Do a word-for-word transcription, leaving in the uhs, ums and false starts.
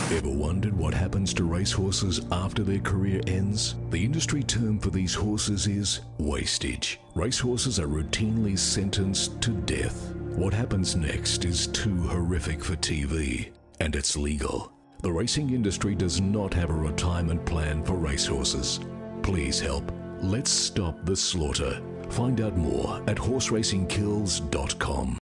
Ever wondered what happens to racehorses after their career ends? The industry term for these horses is wastage. Racehorses are routinely sentenced to death. What happens next is too horrific for T V, and it's legal. The racing industry does not have a retirement plan for racehorses. Please help. Let's stop the slaughter. Find out more at horse racing kills dot com.